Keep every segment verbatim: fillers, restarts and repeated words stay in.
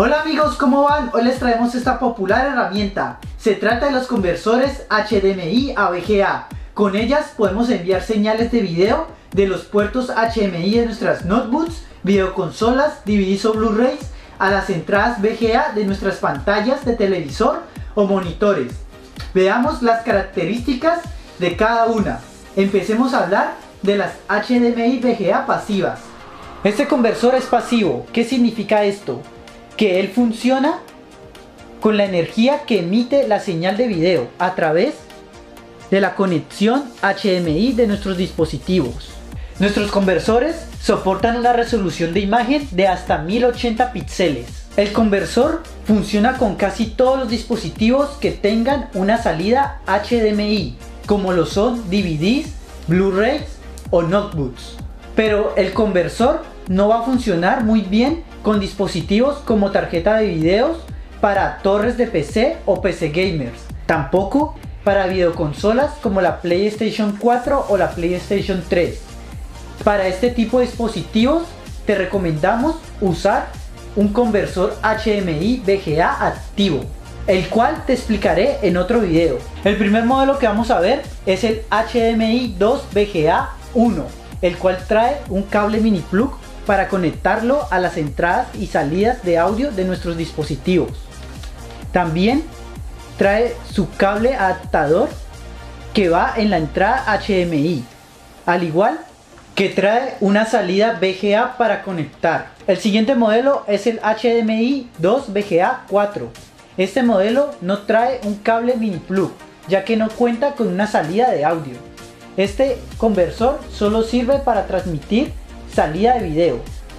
Hola amigos, ¿cómo van? Hoy les traemos esta popular herramienta. Se trata de los conversores H D M I a V G A. Con ellas podemos enviar señales de video de los puertos H D M I de nuestras notebooks, videoconsolas, D V Ds o Blu-rays a las entradas V G A de nuestras pantallas de televisor o monitores. Veamos las características de cada una. Empecemos a hablar de las H D M I V G A pasivas. Este conversor es pasivo. ¿Qué significa esto? Que él funciona con la energía que emite la señal de video a través de la conexión H D M I de nuestros dispositivos. Nuestros conversores soportan una resolución de imagen de hasta mil ochenta píxeles. El conversor funciona con casi todos los dispositivos que tengan una salida H D M I, como lo son D V Ds, Blu-rays o notebooks. Pero el conversor no va a funcionar muy bien con dispositivos como tarjeta de videos para torres de P C o P C gamers. Tampoco para videoconsolas como la PlayStation cuatro o la PlayStation tres. Para este tipo de dispositivos te recomendamos usar un conversor H D M I V G A activo, el cual te explicaré en otro video. El primer modelo que vamos a ver es el H D M I dos V G A uno, el cual trae un cable mini plug para conectarlo a las entradas y salidas de audio de nuestros dispositivos. También trae su cable adaptador que va en la entrada H D M I, al igual que trae una salida V G A para conectar. El siguiente modelo es el H D M I dos V G A cuatro. Este modelo no trae un cable mini plug, ya que no cuenta con una salida de audio. Este conversor solo sirve para transmitir salida de video.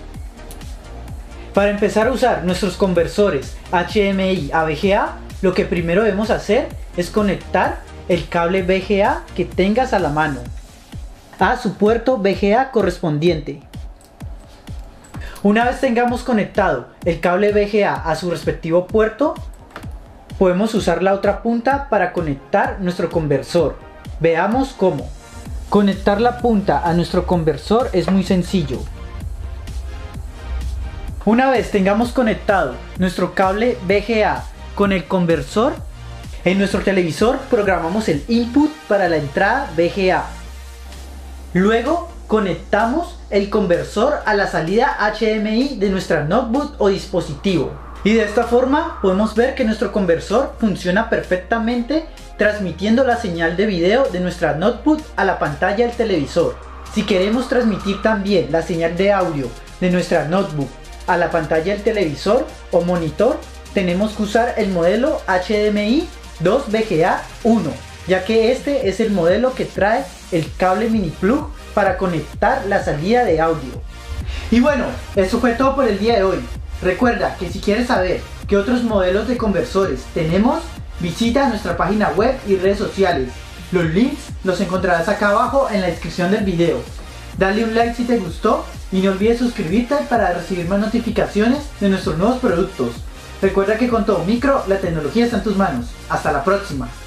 Para empezar a usar nuestros conversores H D M I a V G A, lo que primero debemos hacer es conectar el cable V G A que tengas a la mano a su puerto V G A correspondiente. Una vez tengamos conectado el cable V G A a su respectivo puerto, podemos usar la otra punta para conectar nuestro conversor. Veamos cómo. Conectar la punta a nuestro conversor es muy sencillo. Una vez tengamos conectado nuestro cable V G A con el conversor, en nuestro televisor programamos el input para la entrada V G A. Luego conectamos el conversor a la salida H D M I de nuestra notebook o dispositivo. Y de esta forma podemos ver que nuestro conversor funciona perfectamente, transmitiendo la señal de video de nuestra notebook a la pantalla del televisor. Si queremos transmitir también la señal de audio de nuestra notebook a la pantalla del televisor o monitor, tenemos que usar el modelo H D M I dos V G A uno, ya que este es el modelo que trae el cable mini plug para conectar la salida de audio. Y bueno, eso fue todo por el día de hoy. Recuerda que si quieres saber qué otros modelos de conversores tenemos, visita nuestra página web y redes sociales. Los links los encontrarás acá abajo en la descripción del video. Dale un like si te gustó y no olvides suscribirte para recibir más notificaciones de nuestros nuevos productos. Recuerda que con Todo Micro la tecnología está en tus manos. Hasta la próxima.